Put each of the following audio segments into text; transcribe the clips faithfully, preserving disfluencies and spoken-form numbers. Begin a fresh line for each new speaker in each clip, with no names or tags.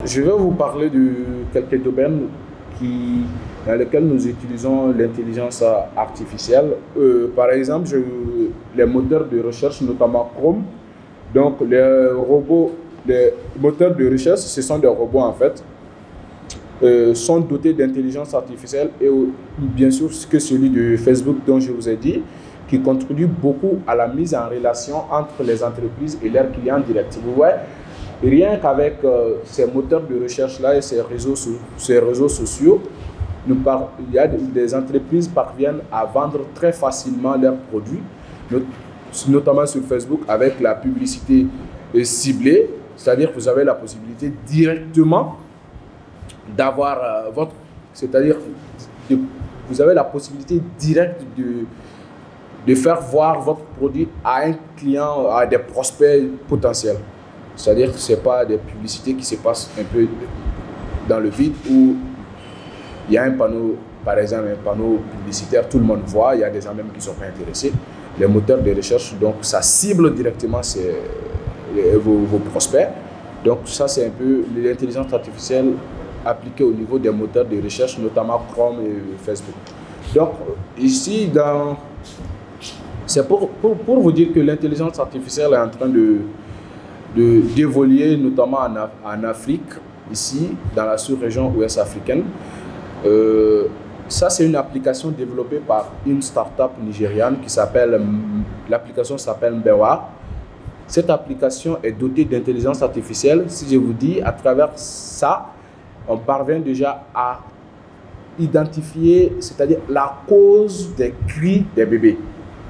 je vais vous parler de quelques domaines qui, dans lesquels nous utilisons l'intelligence artificielle. Euh, par exemple, je, les moteurs de recherche, notamment Chrome. Donc, les robots, les moteurs de recherche, ce sont des robots en fait, euh, sont dotés d'intelligence artificielle et euh, bien sûr que celui de Facebook dont je vous ai dit, qui contribue beaucoup à la mise en relation entre les entreprises et leurs clients directs. Vous voyez, rien qu'avec euh, ces moteurs de recherche-là et ces réseaux, ces réseaux sociaux, nous par, il y a des, des entreprises parviennent à vendre très facilement leurs produits, not, notamment sur Facebook avec la publicité euh, ciblée, c'est-à-dire que vous avez la possibilité directement d'avoir euh, votre, c'est-à-dire de, vous avez la possibilité directe de, de faire voir votre produit à un client, à des prospects potentiels. C'est-à-dire que ce n'est pas des publicités qui se passent un peu dans le vide où il y a un panneau, par exemple un panneau publicitaire, tout le monde voit, il y a des gens même qui ne sont pas intéressés. Les moteurs de recherche, donc ça cible directement ces, les, vos, vos prospects. Donc ça c'est un peu l'intelligence artificielle appliquée au niveau des moteurs de recherche, notamment Chrome et Facebook. Donc ici, dans, c'est pour, pour, pour vous dire que l'intelligence artificielle est en train de d'évoluer, notamment en, Af en Afrique, ici, dans la sous-région ouest africaine. Euh, ça, c'est une application développée par une start-up nigériane qui s'appelle, l'application s'appelle Mbewa. Cette application est dotée d'intelligence artificielle. Si je vous dis, à travers ça, on parvient déjà à identifier, c'est-à-dire la cause des cris des bébés.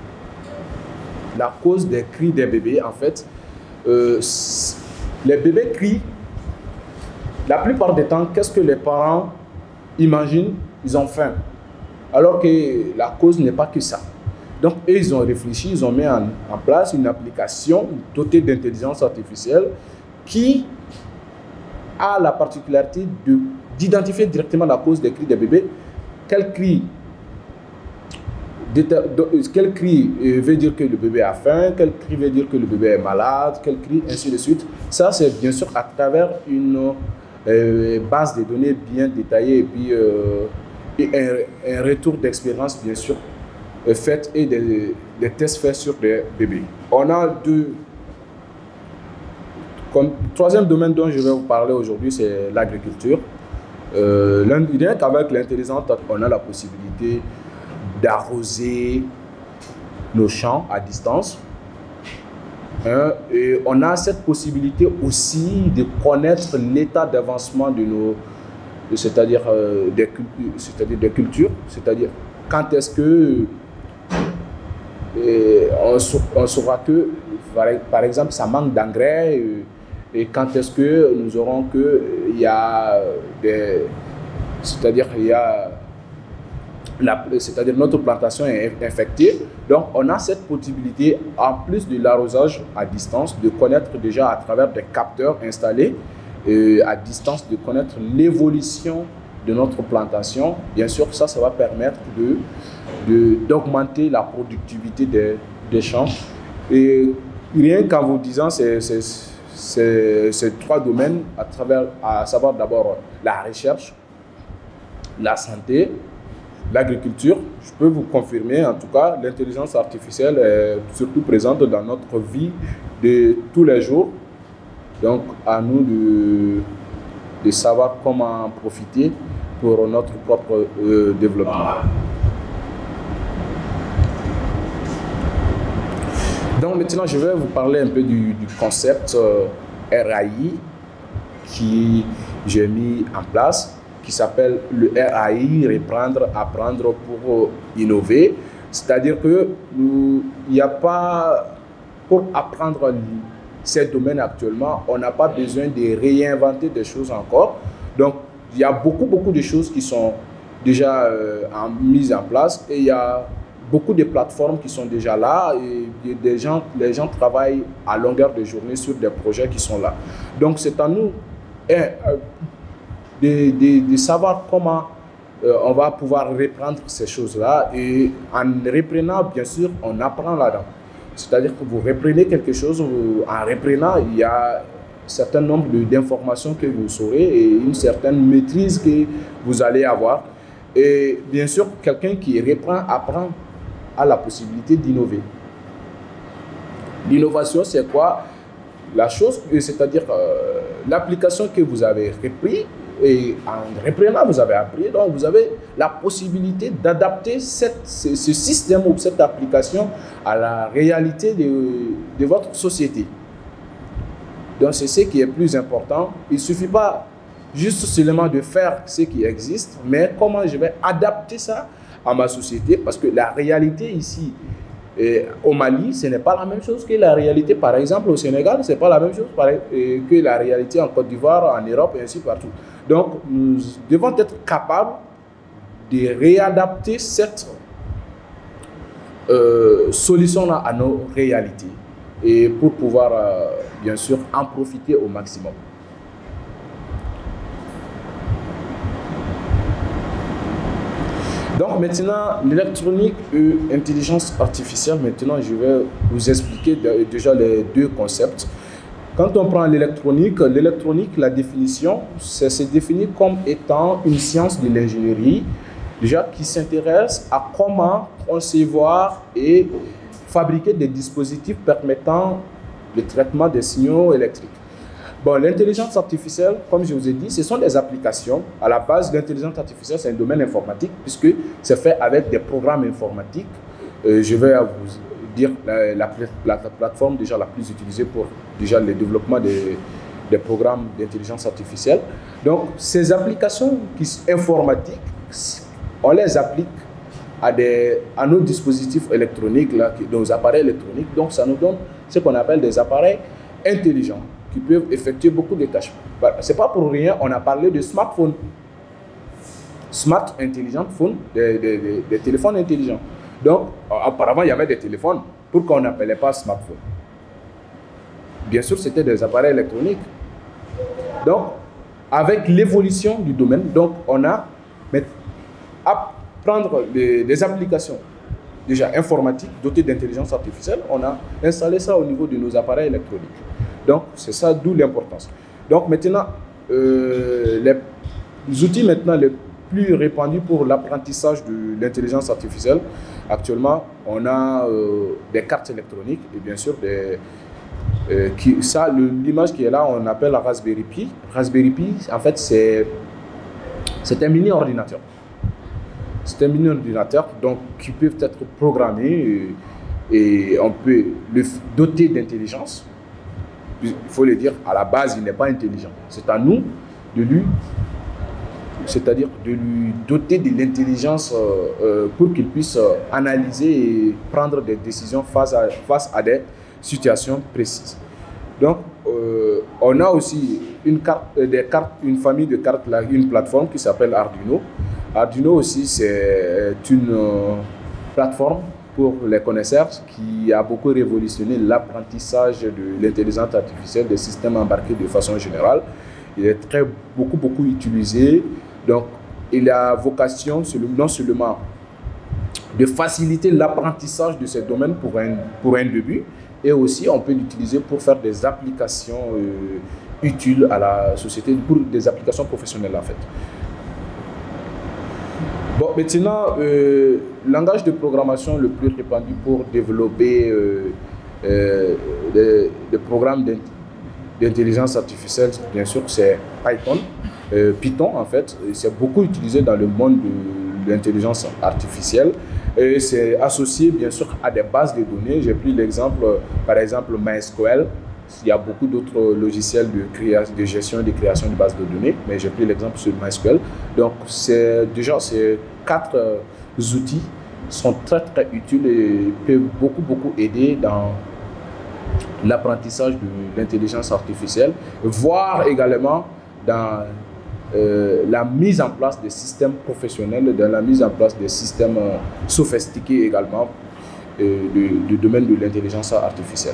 La cause des cris des bébés, en fait, Euh, les bébés crient. La plupart du temps, qu'est-ce que les parents imaginent? Ils ont faim. Alors que la cause n'est pas que ça. Donc, eux, ils ont réfléchi, ils ont mis en, en place une application dotée d'intelligence artificielle qui a la particularité d'identifier directement la cause des cris des bébés. Quel cri Quel cri veut dire que le bébé a faim, quel cri veut dire que le bébé est malade, quel cri, ainsi de suite. Ça, c'est bien sûr à travers une euh, base de données bien détaillée et puis euh, et un, un retour d'expérience bien sûr euh, fait et des, des tests faits sur des bébés. On a deux. Comme troisième domaine dont je vais vous parler aujourd'hui, c'est l'agriculture. Euh, Rien qu'avec l'intelligence, on a la possibilité d'arroser nos champs à distance. Hein, et on a cette possibilité aussi de connaître l'état d'avancement de nos, c'est-à-dire euh, des, c'est-à-dire des cultures, c'est-à-dire quand est-ce que et on, on saura que, par, par exemple, ça manque d'engrais et, et quand est-ce que nous aurons que il y a des, c'est-à-dire il y a c'est-à-dire notre plantation est infectée. Donc, on a cette possibilité, en plus de l'arrosage à distance, de connaître déjà à travers des capteurs installés euh, à distance, de connaître l'évolution de notre plantation. Bien sûr, ça, ça va permettre de, de, d'augmenter la productivité des, des champs. Et rien qu'en vous disant ces, ces, ces, ces trois domaines, à travers, à savoir d'abord la recherche, la santé, l'agriculture, je peux vous confirmer, en tout cas, l'intelligence artificielle est surtout présente dans notre vie de tous les jours. Donc, à nous de, de savoir comment en profiter pour notre propre euh, développement. Donc, maintenant, je vais vous parler un peu du, du concept euh, R A I qui j'ai mis en place, qui s'appelle le R A I, reprendre, apprendre pour innover. C'est-à-dire que il n'y a pas, pour apprendre ces domaines actuellement, on n'a pas besoin de réinventer des choses encore. Donc, il y a beaucoup, beaucoup de choses qui sont déjà euh, en, mises en place et il y a beaucoup de plateformes qui sont déjà là et des gens, les gens travaillent à longueur de journée sur des projets qui sont là. Donc, c'est à nous hein, de, de, de savoir comment euh, on va pouvoir reprendre ces choses-là et en reprenant, bien sûr, on apprend là-dedans. C'est-à-dire que vous reprenez quelque chose, vous, en reprenant, il y a certain nombre d'informations que vous saurez et une certaine maîtrise que vous allez avoir. Et bien sûr, quelqu'un qui reprend, apprend, a la possibilité d'innover. L'innovation, c'est quoi? La chose, c'est-à-dire euh, l'application que vous avez repris, et en reprenant, vous avez appris, donc vous avez la possibilité d'adapter ce, ce système ou cette application à la réalité de, de votre société. Donc c'est ce qui est plus important. Il ne suffit pas juste seulement de faire ce qui existe, mais comment je vais adapter ça à ma société, parce que la réalité ici, et au Mali, ce n'est pas la même chose que la réalité, par exemple, au Sénégal, ce n'est pas la même chose que la réalité en Côte d'Ivoire, en Europe et ainsi partout. Donc, nous devons être capables de réadapter cette euh, solution-là à nos réalités et pour pouvoir, euh, bien sûr, en profiter au maximum. Donc maintenant, l'électronique et l'intelligence artificielle, maintenant je vais vous expliquer déjà les deux concepts. Quand on prend l'électronique, l'électronique, la définition, c'est se définit comme étant une science de l'ingénierie, déjà qui s'intéresse à comment concevoir et fabriquer des dispositifs permettant le traitement des signaux électriques. Bon, l'intelligence artificielle, comme je vous ai dit, ce sont des applications. À la base, l'intelligence artificielle, c'est un domaine informatique puisque c'est fait avec des programmes informatiques. Euh, je vais vous dire la, la, la, la plateforme déjà la plus utilisée pour déjà le développement des, des programmes d'intelligence artificielle. Donc, ces applications qui, informatiques, on les applique à, des, à nos dispositifs électroniques, là, nos appareils électroniques. Donc, ça nous donne ce qu'on appelle des appareils intelligents, qui peuvent effectuer beaucoup de tâches. Ce n'est pas pour rien, on a parlé de smartphone. Smart intelligent phone, des, des, des, des téléphones intelligents. Donc, auparavant, il y avait des téléphones. Pourquoi on n'appelait pas smartphone? Bien sûr, c'était des appareils électroniques. Donc, avec l'évolution du domaine, donc on a à prendre des, des applications déjà informatiques dotées d'intelligence artificielle, on a installé ça au niveau de nos appareils électroniques. Donc, c'est ça, d'où l'importance. Donc, maintenant, euh, les outils maintenant les plus répandus pour l'apprentissage de l'intelligence artificielle, actuellement, on a euh, des cartes électroniques et bien sûr, des, euh, qui, ça, l'image qui est là, on appelle la Raspberry Pi. Raspberry Pi, en fait, c'est un mini-ordinateur. C'est un mini-ordinateur donc, qui peut être programmé et, et on peut le doter d'intelligence. Il faut le dire, à la base, il n'est pas intelligent. C'est à nous de lui, c'est-à-dire de lui doter de l'intelligence euh, euh, pour qu'il puisse euh, analyser et prendre des décisions face à, face à des situations précises. Donc, euh, on a aussi une, carte, des cartes, une famille de cartes, là, une plateforme qui s'appelle Arduino. Arduino aussi, c'est une euh, plateforme pour les connaisseurs qui a beaucoup révolutionné l'apprentissage de l'intelligence artificielle, des systèmes embarqués de façon générale. Il est très, beaucoup, beaucoup utilisé. Donc, il a vocation non seulement de faciliter l'apprentissage de ces domaines pour un, pour un début, et aussi on peut l'utiliser pour faire des applications euh, utiles à la société, pour des applications professionnelles en fait. Bon, maintenant, euh, le langage de programmation le plus répandu pour développer euh, euh, des, des programmes d'intelligence artificielle, bien sûr, c'est Python. Euh, Python, en fait, c'est beaucoup utilisé dans le monde de l'intelligence artificielle. Et c'est associé, bien sûr, à des bases de données. J'ai pris l'exemple, par exemple, MySQL. Il y a beaucoup d'autres logiciels de, création, de gestion et de création de bases de données, mais j'ai pris l'exemple sur MySQL. Donc, déjà, ces quatre euh, outils sont très, très utiles et peuvent beaucoup, beaucoup aider dans l'apprentissage de l'intelligence artificielle, voire également dans euh, la mise en place des systèmes professionnels, dans la mise en place des systèmes euh, sophistiqués également euh, du, du domaine de l'intelligence artificielle.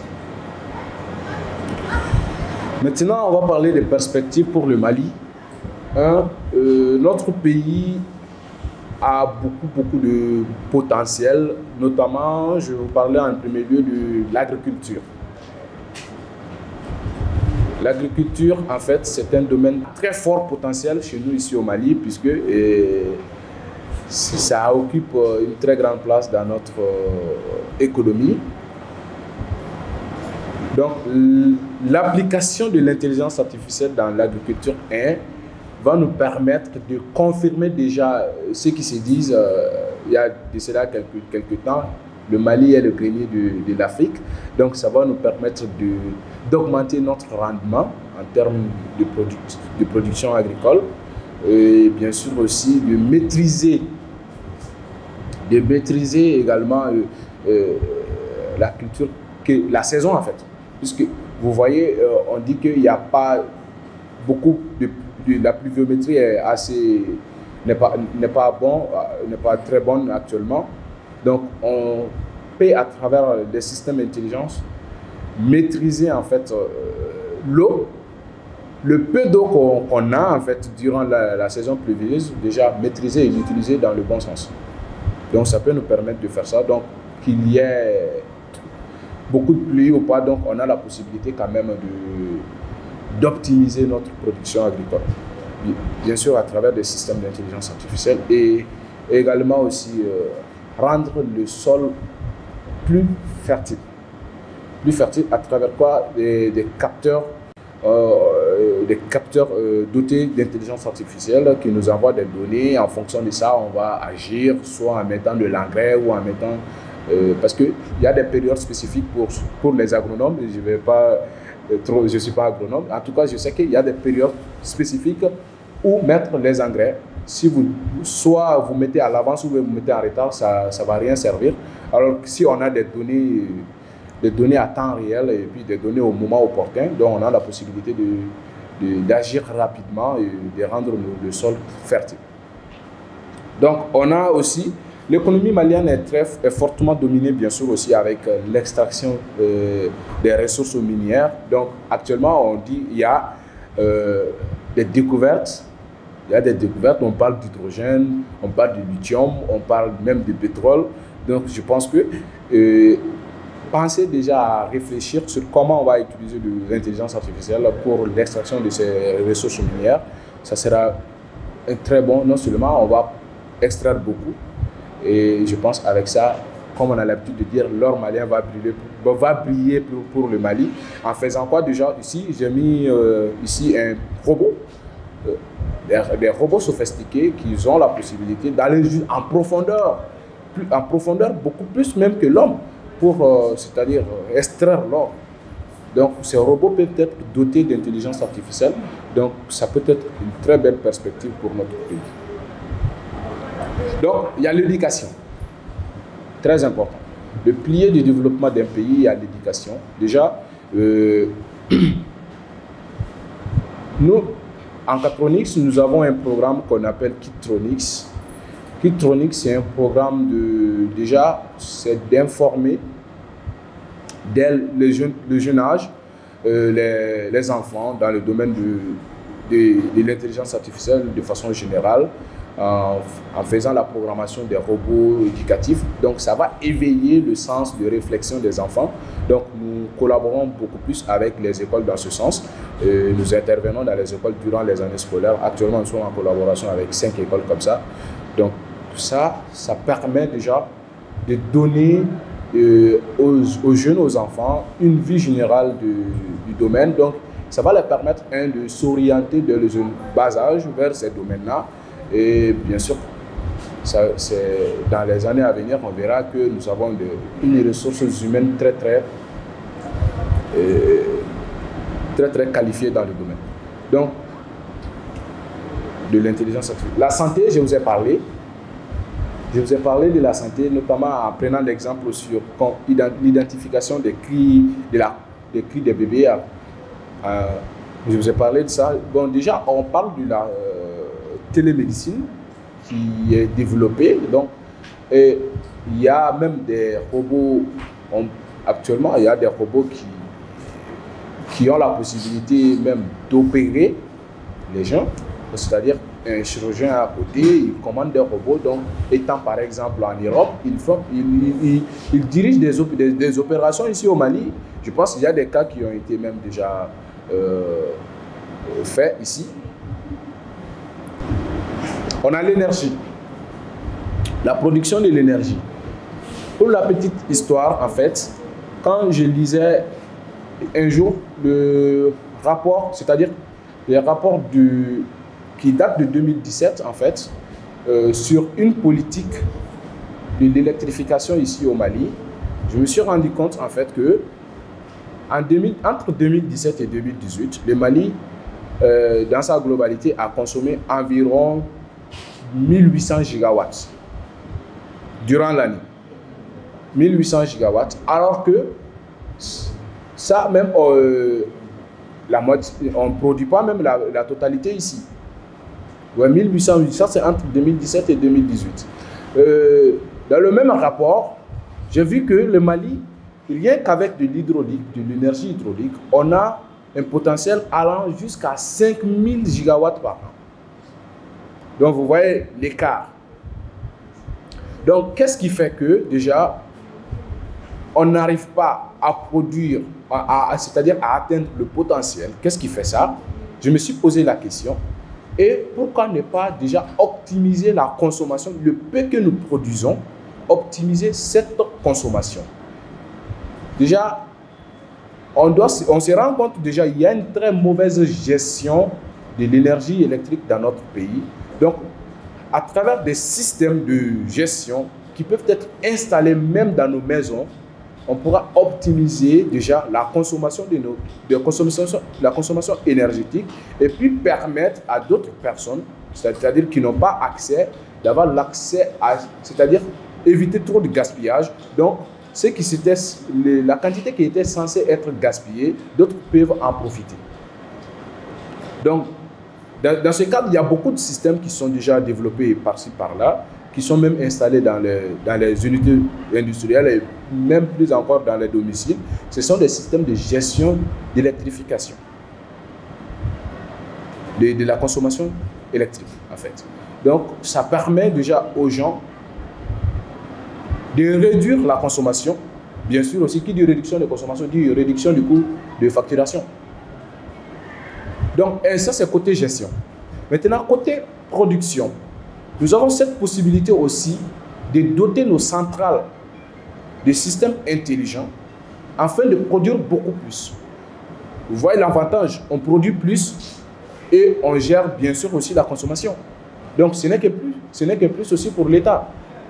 Maintenant, on va parler des perspectives pour le Mali. Un, euh, notre pays a beaucoup, beaucoup de potentiel, notamment, je vais vous parler en premier lieu de l'agriculture. L'agriculture, en fait, c'est un domaine très fort potentiel chez nous ici au Mali, puisque et, ça occupe une très grande place dans notre euh, économie. Donc, l'application de l'intelligence artificielle dans l'agriculture va nous permettre de confirmer déjà ce qui se disent euh, il y a de cela quelques, quelques temps. Le Mali est le grenier de, de l'Afrique, donc ça va nous permettre d'augmenter notre rendement en termes de, produ de production agricole et bien sûr aussi de maîtriser, de maîtriser également euh, euh, la culture, que, la saison en fait. Puisque vous voyez, euh, on dit qu'il n'y a pas beaucoup de, de la pluviométrie est assez n'est pas n'est pas bon, n'est pas très bonne actuellement. Donc, on peut, à travers des systèmes d'intelligence, maîtriser en fait euh, l'eau, le peu d'eau qu'on qu'on a en fait durant la, la saison pluvieuse, déjà maîtriser et l'utiliser dans le bon sens. Donc, ça peut nous permettre de faire ça. Donc, qu'il y ait beaucoup de pluie ou pas, donc on a la possibilité quand même de d'optimiser notre production agricole. Bien sûr, à travers des systèmes d'intelligence artificielle et également aussi euh, rendre le sol plus fertile. Plus fertile à travers quoi? Des, des capteurs, euh, des capteurs euh, dotés d'intelligence artificielle qui nous envoient des données. En fonction de ça, on va agir soit en mettant de l'engrais ou en mettant... Euh, parce qu'il y a des périodes spécifiques pour, pour les agronomes. Je vais pas trop, je ne suis pas agronome. En tout cas, je sais qu'il y a des périodes spécifiques où mettre les engrais. Si vous, soit vous mettez à l'avance ou vous mettez en retard, ça ne va rien servir. Alors que si on a des données, des données à temps réel et puis des données au moment opportun, donc on a la possibilité de, de, d'agir rapidement et de rendre le, le sol fertile. Donc on a aussi, l'économie malienne est, très, est fortement dominée bien sûr aussi avec l'extraction euh, des ressources minières. Donc actuellement on dit qu'il y a euh, des découvertes. Il y a des découvertes, on parle d'hydrogène, on parle de lithium, on parle même de pétrole. Donc je pense que euh, pensez déjà à réfléchir sur comment on va utiliser l'intelligence artificielle pour l'extraction de ces ressources minières. Ça sera un très bon, non seulement on va extraire beaucoup, et je pense avec ça, comme on a l'habitude de dire, l'or malien va briller, va briller pour, pour le Mali. En faisant quoi déjà ici, j'ai mis euh, ici un robot. Euh, Des, des robots sophistiqués qui ont la possibilité d'aller en profondeur, plus, en profondeur beaucoup plus même que l'homme, pour, euh, c'est-à-dire euh, extraire l'or. Donc ces robots peuvent être dotés d'intelligence artificielle, donc ça peut être une très belle perspective pour notre pays. Donc il y a l'éducation, très important. Le pilier du développement d'un pays, il y a l'éducation. Déjà, euh, nous, en Catronix, nous avons un programme qu'on appelle Kitronix. Kitronix, c'est un programme de, déjà, c'est d'informer dès le jeune, le jeune âge euh, les, les enfants dans le domaine de, de, de l'intelligence artificielle de façon générale, en, en faisant la programmation des robots éducatifs. Donc, ça va éveiller le sens de réflexion des enfants. Donc, nous collaborons beaucoup plus avec les écoles dans ce sens. Euh, nous intervenons dans les écoles durant les années scolaires. Actuellement, nous sommes en collaboration avec cinq écoles comme ça. Donc, tout ça, ça permet déjà de donner euh, aux, aux jeunes, aux enfants, une vue générale de, du domaine. Donc, ça va leur permettre, un, de s'orienter dès le jeune bas âge vers ces domaines-là. Et bien sûr, ça, dans les années à venir, on verra que nous avons de, une ressources humaines très, très, euh, très, très qualifiées dans le domaine. Donc, de l'intelligence artificielle. La santé, je vous ai parlé. Je vous ai parlé de la santé, notamment en prenant l'exemple sur l'identification des cris, de la, des cris des bébés. Euh, je vous ai parlé de ça. Bon, déjà, on parle de la euh, télémédecine qui est développée. Donc, et il y a même des robots, on, actuellement, il y a des robots qui, qui ont la possibilité même d'opérer les gens. C'est-à-dire, un chirurgien à côté, il commande des robots. Donc, étant par exemple en Europe, il, faut, il, il, il dirige des, op des, des opérations ici au Mali. Je pense qu'il y a des cas qui ont été même déjà euh, fait ici. On a l'énergie, la production de l'énergie. Pour la petite histoire, en fait, quand je lisais un jour le rapport, c'est-à-dire le rapport du, qui date de deux mille dix-sept, en fait, euh, sur une politique de l'électrification ici au Mali, je me suis rendu compte, en fait, que en deux mille, entre deux mille dix-sept et deux mille dix-huit, le Mali, euh, dans sa globalité, a consommé environ mille huit cents gigawatts durant l'année. mille huit cents gigawatts, alors que ça, même, euh, la moitié, on ne produit pas même la, la totalité ici. Ouais, mille huit cents, ça c'est entre deux mille dix-sept et deux mille dix-huit. Euh, dans le même rapport, j'ai vu que le Mali, rien qu'avec de l'hydraulique, de l'énergie hydraulique, on a un potentiel allant jusqu'à cinq mille gigawatts par an. Donc vous voyez l'écart. Donc qu'est-ce qui fait que déjà on n'arrive pas à produire, à, à, c'est-à-dire à atteindre le potentiel? Qu'est-ce qui fait ça? Je me suis posé la question. Et pourquoi ne pas déjà optimiser la consommation, le peu que nous produisons, optimiser cette consommation? Déjà, on, doit, on se rend compte déjà qu'il y a une très mauvaise gestion de l'énergie électrique dans notre pays. Donc, à travers des systèmes de gestion qui peuvent être installés même dans nos maisons, on pourra optimiser déjà la consommation, de nos, de consommation, la consommation énergétique et puis permettre à d'autres personnes, c'est-à-dire qui n'ont pas accès, d'avoir l'accès à, c'est-à-dire éviter trop de gaspillage. Donc, ce qui c'était, la quantité qui était censée être gaspillée, d'autres peuvent en profiter. Donc, dans, dans ce cadre, il y a beaucoup de systèmes qui sont déjà développés par-ci, par-là, qui sont même installés dans les, dans les unités industrielles et même plus encore dans les domiciles. Ce sont des systèmes de gestion d'électrification, de, de la consommation électrique, en fait. Donc, ça permet déjà aux gens de réduire la consommation. Bien sûr aussi, qui dit réduction de consommation, dit réduction du coût de facturation. Donc, et ça, c'est côté gestion. Maintenant, côté production, nous avons cette possibilité aussi de doter nos centrales de systèmes intelligents afin de produire beaucoup plus. Vous voyez l'avantage, on produit plus et on gère bien sûr aussi la consommation. Donc, ce n'est que plus, ce n'est que plus aussi pour l'État.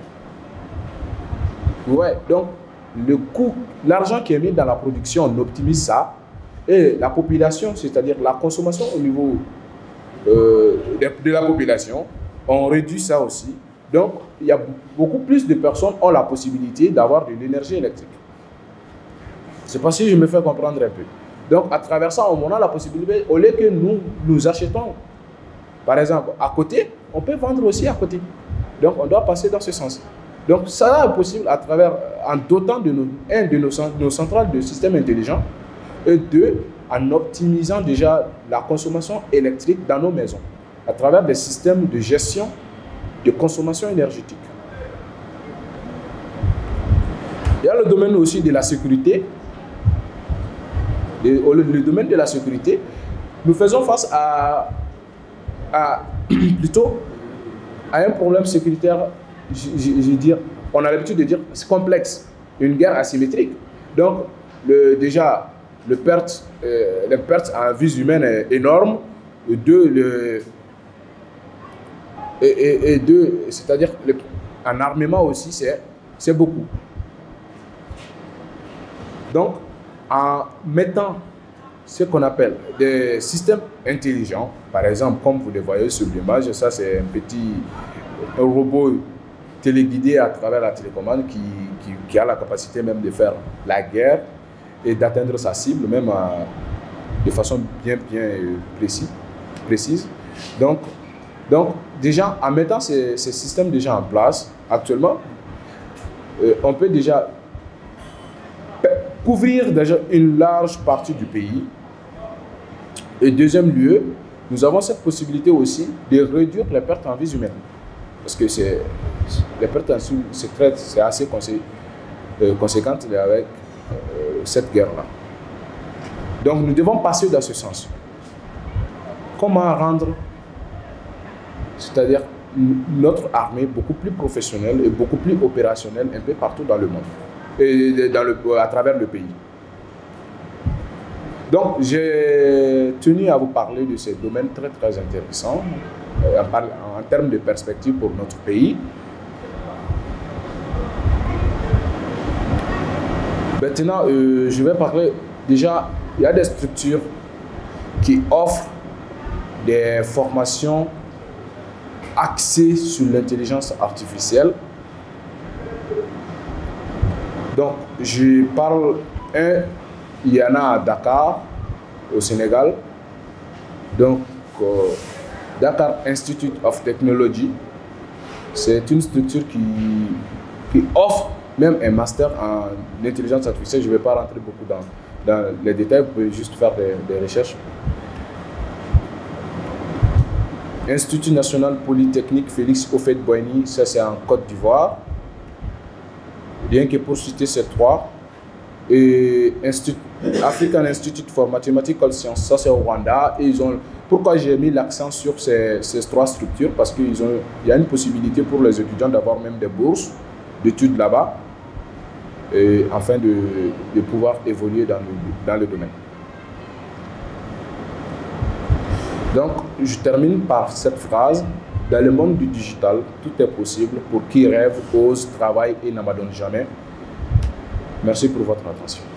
Ouais, donc le coût, l'argent qui est mis dans la production, on optimise ça. Et la population, c'est-à-dire la consommation au niveau euh, de, de la population, on réduit ça aussi. Donc, il y a beaucoup plus de personnes qui ont la possibilité d'avoir de l'énergie électrique. Je ne sais pas si je me fais comprendre un peu. Donc, à travers ça, on a la possibilité, au lieu que nous, nous achetons, par exemple, à côté, on peut vendre aussi à côté. Donc, on doit passer dans ce sens. Donc, ça est possible à travers, en dotant de nos, un, de nos, nos centrales de systèmes intelligents, et deux, en optimisant déjà la consommation électrique dans nos maisons, à travers des systèmes de gestion de consommation énergétique. Il y a le domaine aussi de la sécurité. Le, le domaine de la sécurité, nous faisons face à, à plutôt à un problème sécuritaire. Je, je, je dire, on a l'habitude de dire c'est complexe, une guerre asymétrique. Donc, le, déjà, le perte, euh, les pertes en vies humaines est énorme. Deux, le, et, et, et deux, c'est-à-dire en armement aussi, c'est beaucoup. Donc, en mettant ce qu'on appelle des systèmes intelligents, par exemple, comme vous le voyez sur l'image, ça c'est un petit un robot téléguidé à travers la télécommande qui, qui, qui a la capacité même de faire la guerre et d'atteindre sa cible, même à, de façon bien, bien précis, précise. Donc, donc, déjà, en mettant ces, ces systèmes déjà en place, actuellement, euh, on peut déjà couvrir déjà une large partie du pays. Et deuxième lieu, nous avons cette possibilité aussi de réduire les pertes en vies humaines. Parce que c'est, les pertes en vies, c'est assez consé, euh, conséquentes avec euh, cette guerre-là. Donc nous devons passer dans ce sens. Comment rendre, c'est-à-dire notre armée beaucoup plus professionnelle et beaucoup plus opérationnelle un peu partout dans le monde et dans le, à travers le pays. Donc j'ai tenu à vous parler de ces domaines très très intéressants euh, en, en termes de perspective pour notre pays. Maintenant, euh, je vais parler, déjà, il y a des structures qui offrent des formations axées sur l'intelligence artificielle. Donc, je parle, un, il y en a à Dakar, au Sénégal. Donc, euh, Dakar Institute of Technology, c'est une structure qui, qui offre même un master en intelligence artificielle. Je ne vais pas rentrer beaucoup dans, dans les détails, vous pouvez juste faire des, des recherches. Institut national polytechnique Félix Houphouët-Boigny, ça c'est en Côte d'Ivoire. Rien que pour citer ces trois. Et Institut, African Institute for Mathematical Sciences, ça c'est au Rwanda. Et ils ont, pourquoi j'ai mis l'accent sur ces, ces trois structures? Parce qu'il y a une possibilité pour les étudiants d'avoir même des bourses d'études là-bas, et afin de, de pouvoir évoluer dans le, dans le domaine. Donc, je termine par cette phrase. Dans le monde du digital, tout est possible pour qui rêve, ose, travaille et n'abandonne jamais. Merci pour votre attention.